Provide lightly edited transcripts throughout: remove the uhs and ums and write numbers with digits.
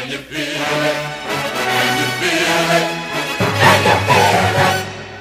Can you feel it? Can you feel it? Can you feel it?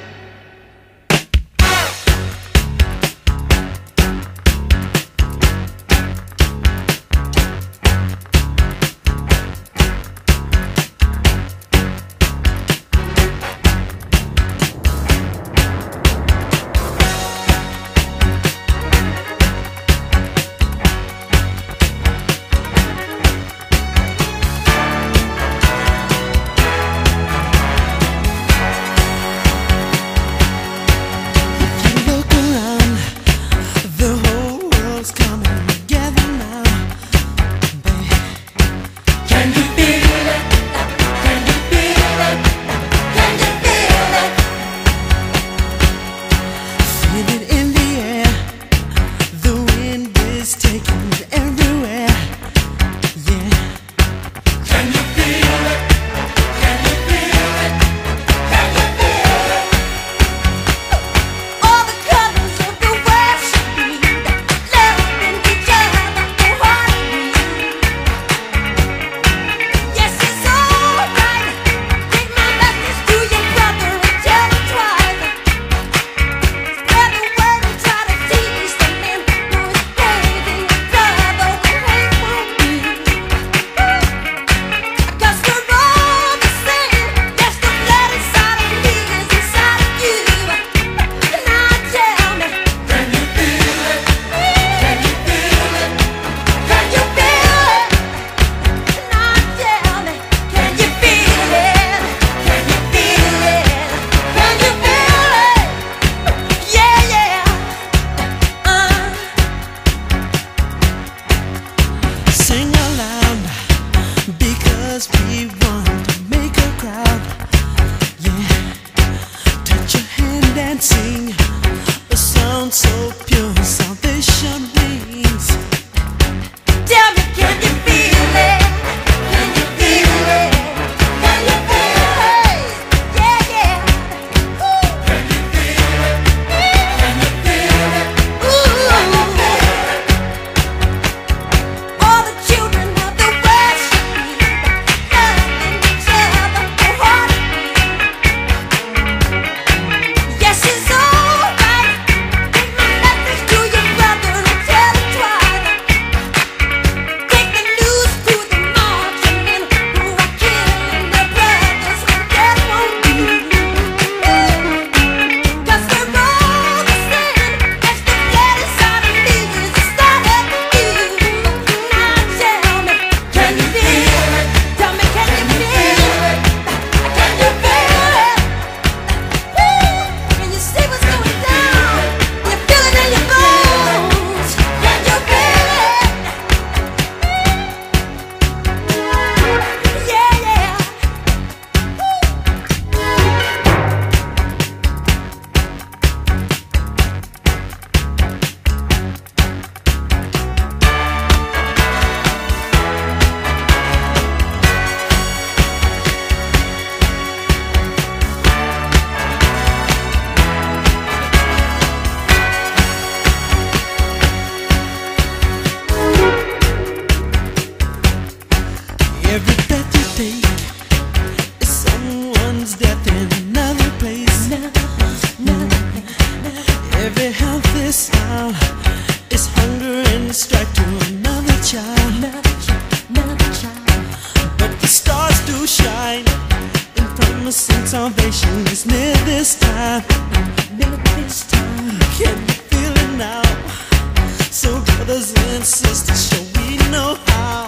We want to make a crowd, yeah. Touch your hand and sing a sound so pure, salvation rings. Tell me, can you feel it? Can you feel it? Can you feel it? Yeah, yeah. Ooh. Can you feel it? Can you feel it? Ooh. Can you feel it? All the children of the world should be loving each other wholeheartedly. Yes, it's alright. Take my message to your brother and tell him twice. Take the news to the marching men who are killing their brothers and death won't do. 'Cause we're all the same. As the blood inside of me is inside of you. Now tell me, can you feel it? Tell me, can you feel it? Can you feel it? Can you see what's going down? You feel it in your bones. Can you feel it? Yeah, yeah. Every breath you take is someone's death in another place. Every healthy sound is hunger and strife to another child. But the stars do shine, and promising salvation is near this time. Can you feel it now? So brothers and sisters, shall we know how?